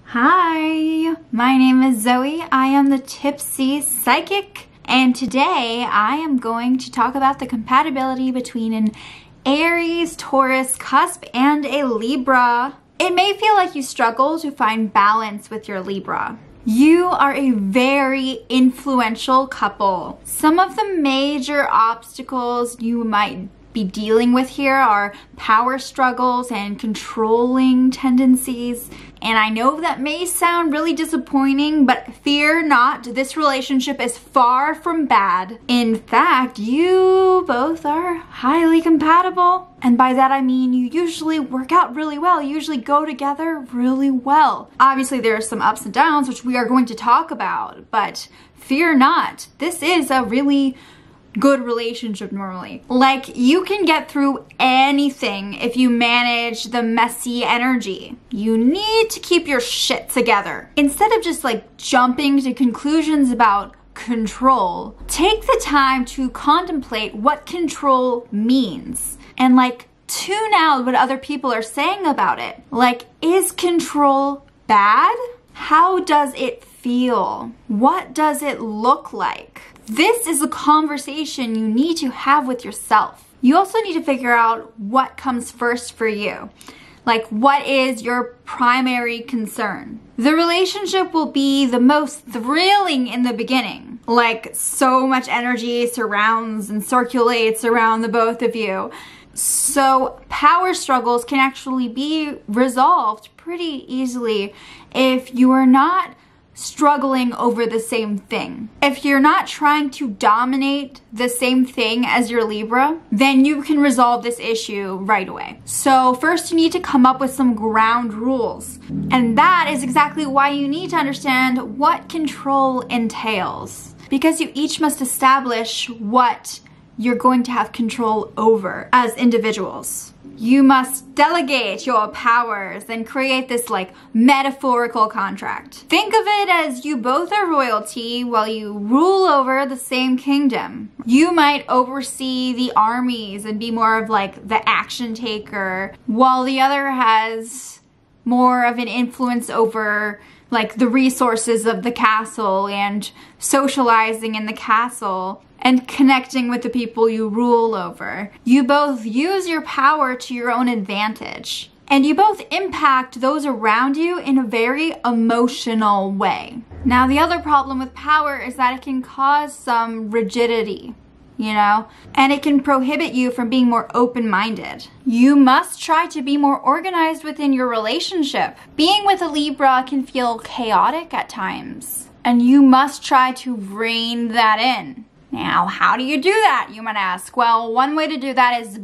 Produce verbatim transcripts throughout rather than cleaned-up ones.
Hi, my name is Zoe. I am the Tipsy Psychic, and today I am going to talk about the compatibility between an Aries Taurus Cusp and a Libra. It may feel like you struggle to find balance with your Libra. You are a very influential couple. Some of the major obstacles you might be dealing with here are power struggles and controlling tendencies. And I know that may sound really disappointing, but fear not, this relationship is far from bad. In fact, you both are highly compatible. And by that I mean you usually work out really well, you usually go together really well. Obviously there are some ups and downs, which we are going to talk about, but fear not, this is a really good relationship normally. Like, you can get through anything if you manage the messy energy. You need to keep your shit together. Instead of just like jumping to conclusions about control, take the time to contemplate what control means and like tune out what other people are saying about it. Like, is control bad? How does it feel? What does it look like? This is a conversation you need to have with yourself. You also need to figure out what comes first for you. Like, what is your primary concern? The relationship will be the most thrilling in the beginning. Like, so much energy surrounds and circulates around the both of you. So power struggles can actually be resolved pretty easily if you are not struggling over the same thing. If you're not trying to dominate the same thing as your Libra, then you can resolve this issue right away. So first you need to come up with some ground rules. And that is exactly why you need to understand what control entails. Because you each must establish what you're going to have control over as individuals. You must delegate your powers and create this like metaphorical contract. Think of it as you both are royalty while you rule over the same kingdom. You might oversee the armies and be more of like the action taker, while the other has more of an influence over like the resources of the castle and socializing in the castle and connecting with the people you rule over. You both use your power to your own advantage. And you both impact those around you in a very emotional way. Now, the other problem with power is that it can cause some rigidity, you know? And it can prohibit you from being more open-minded. You must try to be more organized within your relationship. Being with a Libra can feel chaotic at times, and you must try to rein that in. Now, how do you do that, you might ask? Well, one way to do that is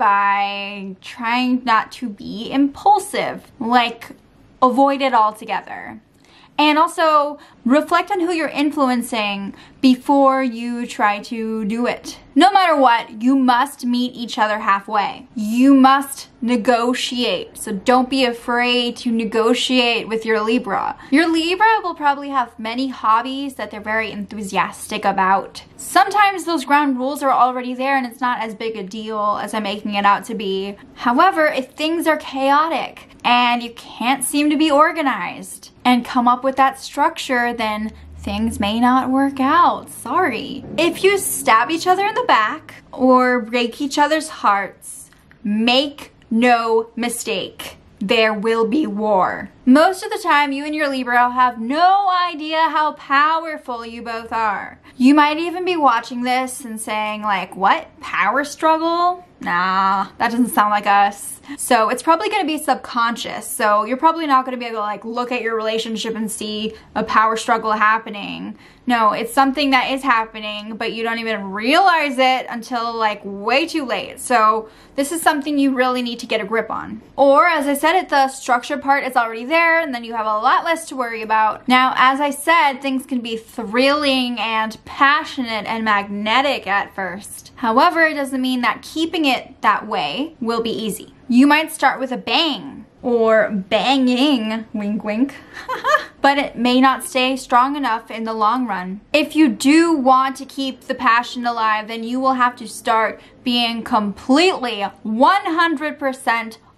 by trying not to be impulsive, like avoid it altogether. And also reflect on who you're influencing before you try to do it. No matter what, you must meet each other halfway. You must negotiate. So don't be afraid to negotiate with your Libra. Your Libra will probably have many hobbies that they're very enthusiastic about. Sometimes those ground rules are already there and it's not as big a deal as I'm making it out to be. However, if things are chaotic and you can't seem to be organized and come up with that structure, then things may not work out. Sorry. If you stab each other in the back or break each other's hearts, make no mistake, there will be war. Most of the time, you and your Libra have no idea how powerful you both are. You might even be watching this and saying like, what? Power struggle? Nah, that doesn't sound like us. So it's probably gonna be subconscious. So you're probably not gonna be able to like look at your relationship and see a power struggle happening. No, it's something that is happening, but you don't even realize it until like way too late. So this is something you really need to get a grip on. Or as I said, it the structure part is already there and then you have a lot less to worry about. Now, as I said, things can be thrilling and passionate and magnetic at first. However, it doesn't mean that keeping it that way will be easy. You might start with a bang or banging, wink wink, but it may not stay strong enough in the long run. If you do want to keep the passion alive, then you will have to start being completely one hundred percent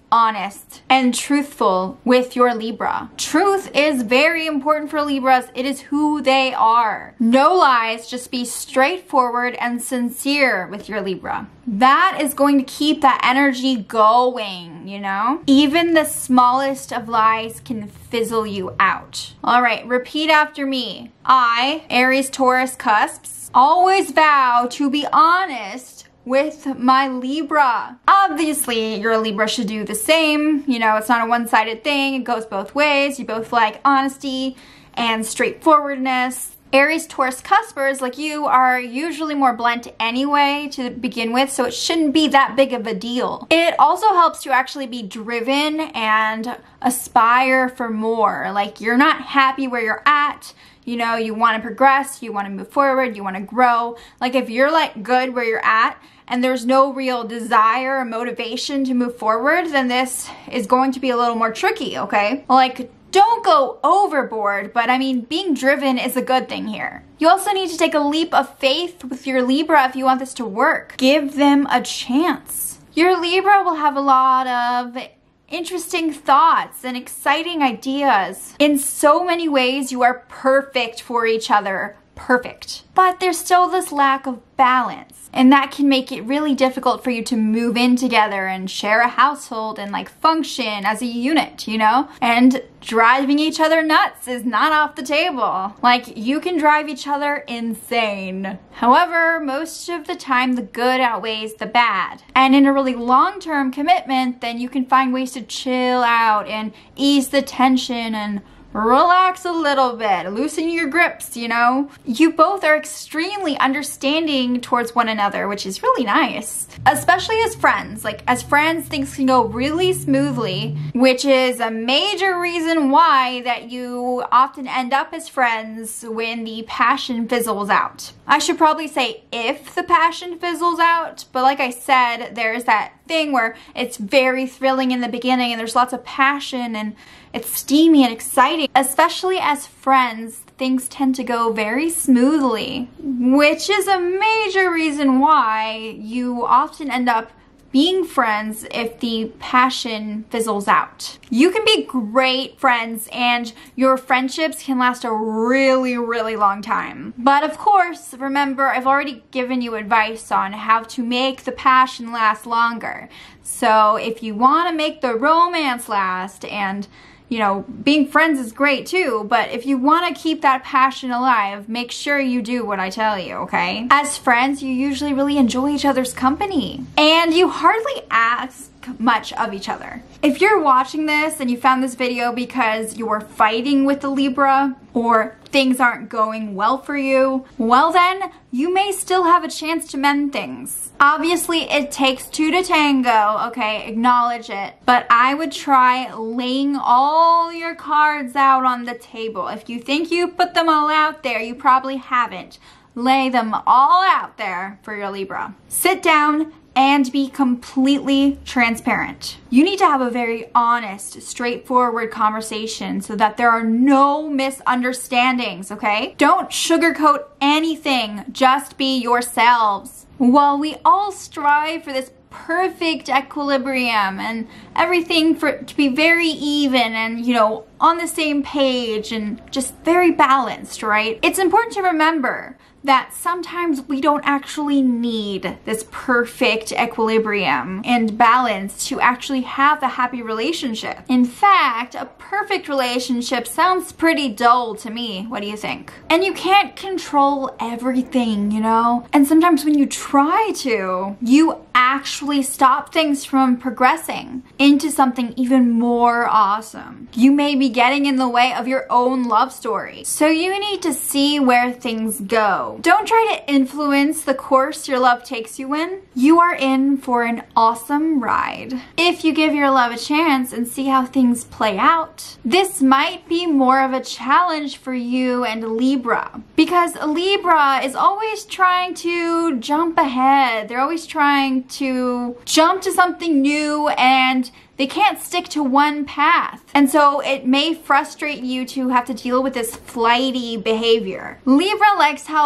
honest and truthful with your Libra. Truth is very important for Libras. It is who they are. No lies, just be straightforward and sincere with your Libra. That is going to keep that energy going, you know? Even the smallest of lies can fizzle you out. All right, repeat after me. I, Aries Taurus Cusps, always vow to be honest with my Libra. Obviously, your Libra should do the same. You know, it's not a one-sided thing. It goes both ways. You both like honesty and straightforwardness. Aries Taurus Cuspers, like you, are usually more blunt anyway to begin with, so it shouldn't be that big of a deal. It also helps you actually be driven and aspire for more. Like, you're not happy where you're at. You know, you want to progress, you want to move forward, you want to grow. Like, if you're like good where you're at and there's no real desire or motivation to move forward, then this is going to be a little more tricky, okay? Like, don't go overboard, but I mean, being driven is a good thing here. You also need to take a leap of faith with your Libra if you want this to work. Give them a chance. Your Libra will have a lot of interesting thoughts and exciting ideas. In so many ways, you are perfect for each other. Perfect. But there's still this lack of balance, and that can make it really difficult for you to move in together and share a household and like function as a unit, you know? And driving each other nuts is not off the table. Like, you can drive each other insane. However, most of the time the good outweighs the bad. And in a really long-term commitment, then you can find ways to chill out and ease the tension and relax a little bit, loosen your grips, you know? You both are extremely understanding towards one another, which is really nice. Especially as friends. Like, as friends, things can go really smoothly, which is a major reason why that you often end up as friends when the passion fizzles out. I should probably say if the passion fizzles out, but like I said, there's that thing where it's very thrilling in the beginning and there's lots of passion and it's steamy and exciting. Especially as friends, things tend to go very smoothly, which is a major reason why you often end up being friends if the passion fizzles out. You can be great friends and your friendships can last a really, really long time. But of course, remember, I've already given you advice on how to make the passion last longer. So if you want to make the romance last, and you know, being friends is great too, but if you want to keep that passion alive, make sure you do what I tell you, okay? As friends, you usually really enjoy each other's company, and you hardly ask much of each other. If you're watching this and you found this video because you were fighting with the Libra or things aren't going well for you, well then, you may still have a chance to mend things. Obviously, it takes two to tango, okay, acknowledge it, but I would try laying all your cards out on the table. If you think you put them all out there, you probably haven't. Lay them all out there for your Libra. Sit down and be completely transparent. You need to have a very honest, straightforward conversation so that there are no misunderstandings, okay? Don't sugarcoat anything, just be yourselves. While we all strive for this perfect equilibrium and everything for it to be very even and, you know, on the same page and just very balanced, right? It's important to remember that sometimes we don't actually need this perfect equilibrium and balance to actually have a happy relationship. In fact, a perfect relationship sounds pretty dull to me. What do you think? And you can't control everything, you know? And sometimes when you try to, you actually stop things from progressing into something even more awesome. You may be getting in the way of your own love story. So you need to see where things go. Don't try to influence the course your love takes you in. You are in for an awesome ride. If you give your love a chance and see how things play out, this might be more of a challenge for you and Libra, because Libra is always trying to jump ahead. They're always trying to jump to something new and they can't stick to one path. And so it may frustrate you to have to deal with this flighty behavior. Libra likes how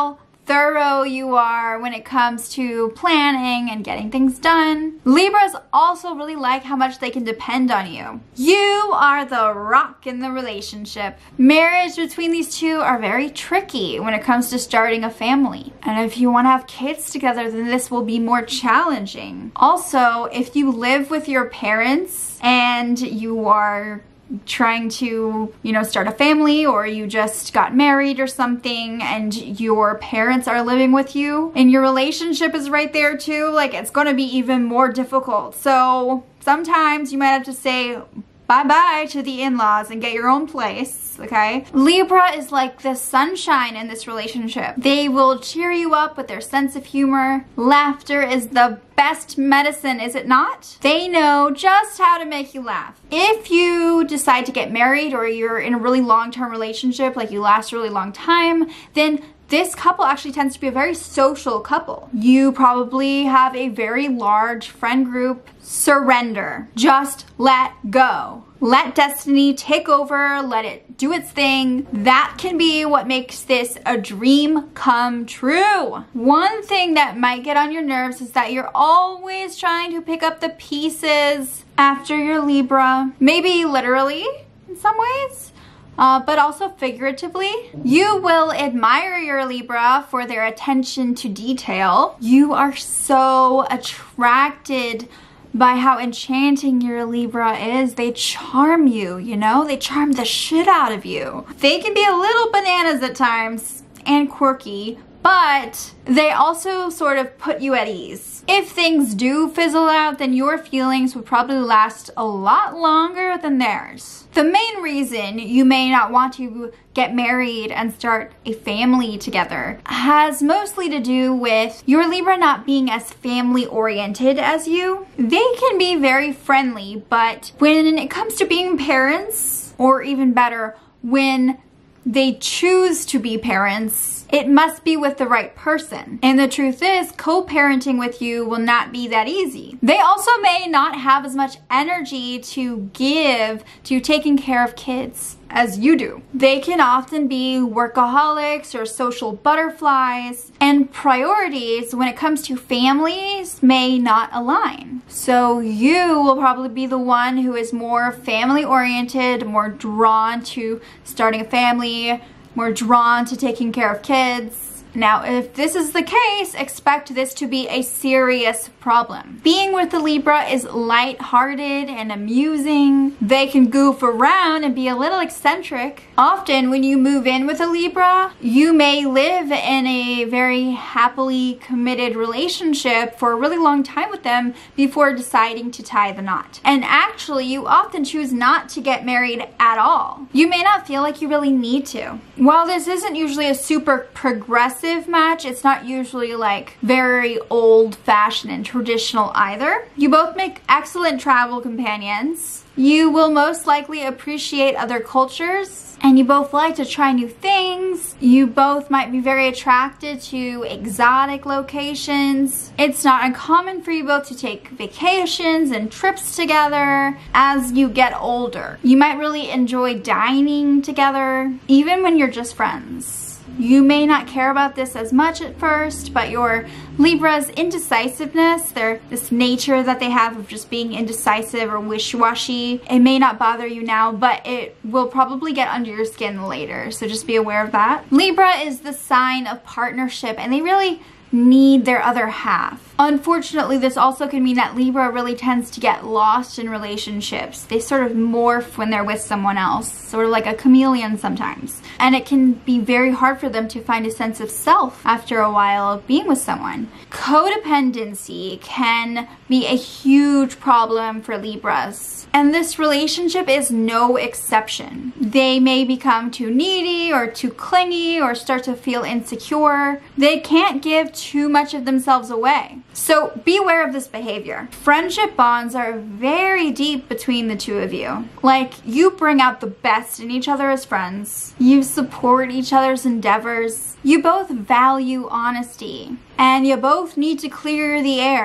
thorough you are when it comes to planning and getting things done. Libras also really like how much they can depend on you. You are the rock in the relationship. Marriage between these two are very tricky when it comes to starting a family. And if you want to have kids together, then this will be more challenging. Also, if you live with your parents and you are trying to, you know, start a family, or you just got married or something and your parents are living with you and your relationship is right there too, like it's going to be even more difficult. So sometimes you might have to say bye-bye to the in-laws and get your own place, okay? Libra is like the sunshine in this relationship. They will cheer you up with their sense of humor. Laughter is the best medicine, is it not? They know just how to make you laugh. If you decide to get married or you're in a really long-term relationship, like you last a really long time, then this couple actually tends to be a very social couple. You probably have a very large friend group. Surrender. Just let go. Let destiny take over. Let it do its thing. That can be what makes this a dream come true. One thing that might get on your nerves is that you're always trying to pick up the pieces after your Libra. Maybe literally in some ways. Uh, but also figuratively. You will admire your Libra for their attention to detail. You are so attracted by how enchanting your Libra is. They charm you, you know? They charm the shit out of you. They can be a little bananas at times and quirky, but they also sort of put you at ease. If things do fizzle out, then your feelings would probably last a lot longer than theirs. The main reason you may not want to get married and start a family together has mostly to do with your Libra not being as family oriented as you. They can be very friendly, but when it comes to being parents, or even better, when they choose to be parents, it must be with the right person. And the truth is, co-parenting with you will not be that easy. They also may not have as much energy to give to taking care of kids as you do. They can often be workaholics or social butterflies, and priorities when it comes to families may not align. So you will probably be the one who is more family oriented, more drawn to starting a family, more drawn to taking care of kids. Now, if this is the case, expect this to be a serious problem. Being with the Libra is light-hearted and amusing. They can goof around and be a little eccentric. Often, when you move in with a Libra, you may live in a very happily committed relationship for a really long time with them before deciding to tie the knot. And actually, you often choose not to get married at all. You may not feel like you really need to. While this isn't usually a super progressive match, it's not usually like very old-fashioned and traditional either. You both make excellent travel companions. You will most likely appreciate other cultures, and you both like to try new things. You both might be very attracted to exotic locations. It's not uncommon for you both to take vacations and trips together as you get older. You might really enjoy dining together, even when you're just friends. You may not care about this as much at first, but your Libra's indecisiveness, their this nature that they have of just being indecisive or wishy-washy, it may not bother you now, but it will probably get under your skin later, so just be aware of that. Libra is the sign of partnership, and they really need their other half. Unfortunately, this also can mean that Libra really tends to get lost in relationships. They sort of morph when they're with someone else, sort of like a chameleon sometimes. And it can be very hard for them to find a sense of self after a while of being with someone. Codependency can be a huge problem for Libras, and this relationship is no exception. They may become too needy or too clingy or start to feel insecure. They can't give too much of themselves away. So be aware of this behavior. Friendship bonds are very deep between the two of you. Like, you bring out the best in each other as friends. You support each other's endeavors. You both value honesty. And you both need to clear the air.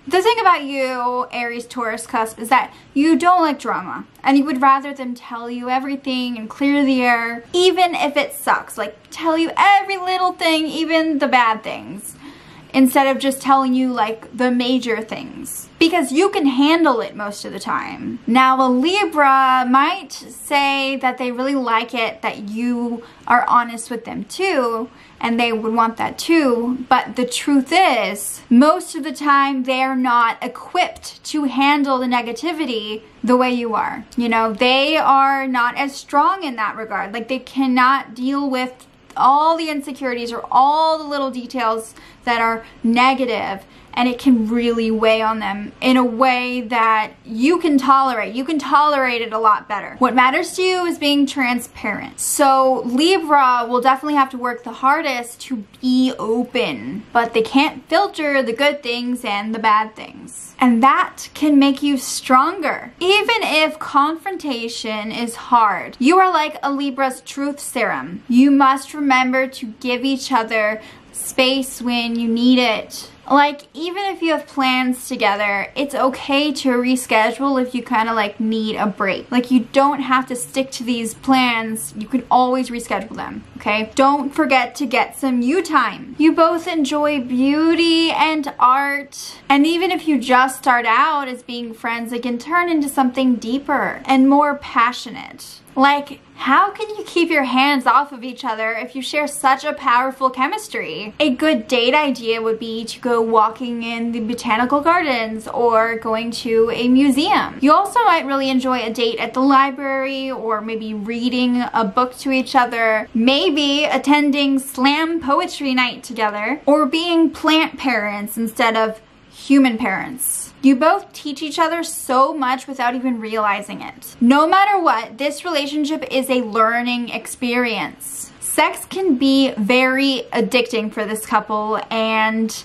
The thing about you, Aries Taurus Cusp, is that you don't like drama. And you would rather them tell you everything and clear the air, even if it sucks. Like, tell you every little thing, even the bad things, instead of just telling you like the major things, because you can handle it most of the time. Now, a Libra might say that they really like it that you are honest with them too, and they would want that too, but the truth is, most of the time they're not equipped to handle the negativity the way you are. You know, they are not as strong in that regard. Like, they cannot deal with all the insecurities or all the little details that are negative, and it can really weigh on them in a way that you can tolerate. You can tolerate it a lot better. What matters to you is being transparent. So Libra will definitely have to work the hardest to be open, but they can't filter the good things and the bad things. And that can make you stronger. Even if confrontation is hard, you are like a Libra's truth serum. You must remember to give each other space when you need it. Like, even if you have plans together, it's okay to reschedule if you kind of like need a break. Like, you don't have to stick to these plans. You can always reschedule them, okay? Don't forget to get some you time. You both enjoy beauty and art. And even if you just start out as being friends, it can turn into something deeper and more passionate. Like, how can you keep your hands off of each other if you share such a powerful chemistry? A good date idea would be to go walking in the botanical gardens or going to a museum. You also might really enjoy a date at the library, or maybe reading a book to each other, maybe attending slam poetry night together, or being plant parents instead of human parents. You both teach each other so much without even realizing it. No matter what, this relationship is a learning experience. Sex can be very addicting for this couple, and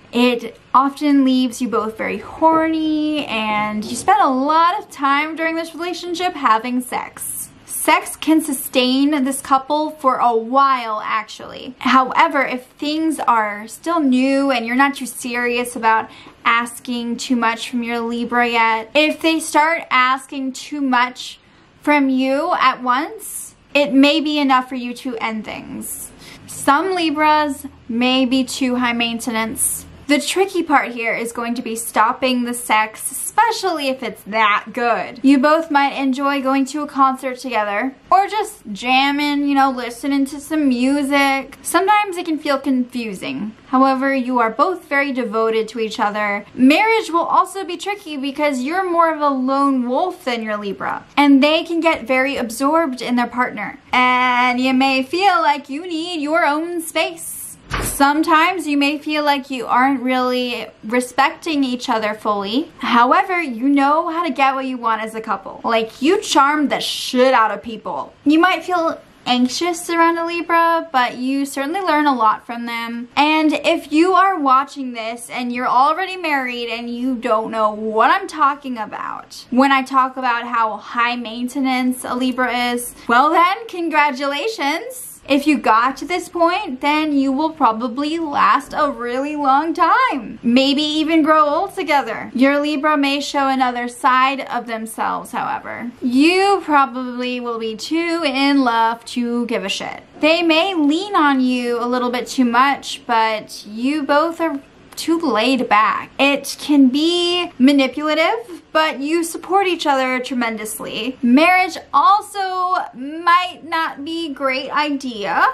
it often leaves you both very horny, and you spend a lot of time during this relationship having sex. Sex can sustain this couple for a while, actually. However, if things are still new and you're not too serious about asking too much from your Libra yet, if they start asking too much from you at once, it may be enough for you to end things. Some Libras may be too high maintenance. The tricky part here is going to be stopping the sex, especially if it's that good. You both might enjoy going to a concert together, or just jamming, you know, listening to some music. Sometimes it can feel confusing. However, you are both very devoted to each other. Marriage will also be tricky because you're more of a lone wolf than your Libra, and they can get very absorbed in their partner, and you may feel like you need your own space. Sometimes you may feel like you aren't really respecting each other fully. However, you know how to get what you want as a couple. Like, you charm the shit out of people. You might feel anxious around a Libra, but you certainly learn a lot from them. And if you are watching this and you're already married and you don't know what I'm talking about when I talk about how high maintenance a Libra is, well then, congratulations. If you got to this point, then you will probably last a really long time. Maybe even grow old together. Your Libra may show another side of themselves, however. You probably will be too in love to give a shit. They may lean on you a little bit too much, but you both are too laid back. It can be manipulative, but you support each other tremendously. Marriage also might not be a great idea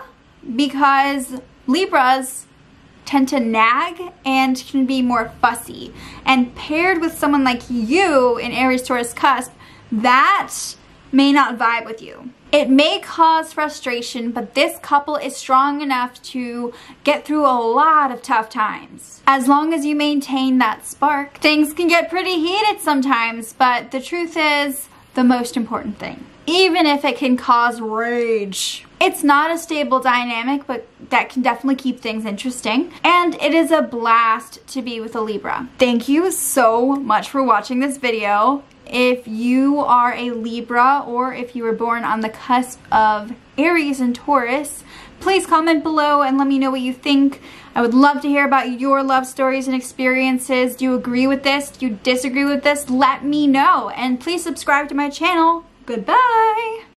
because Libras tend to nag and can be more fussy. And paired with someone like you in Aries Taurus Cusp, that may not vibe with you. It may cause frustration, but this couple is strong enough to get through a lot of tough times. As long as you maintain that spark, things can get pretty heated sometimes, but the truth is the most important thing, even if it can cause rage. It's not a stable dynamic, but that can definitely keep things interesting. And it is a blast to be with a Libra. Thank you so much for watching this video. if you are a Libra or if you were born on the cusp of Aries and Taurus. Please comment below and let me know what you think. I would love to hear about your love stories and experiences. Do you agree with this? Do you disagree with this? Let me know. And please subscribe to my channel. Goodbye.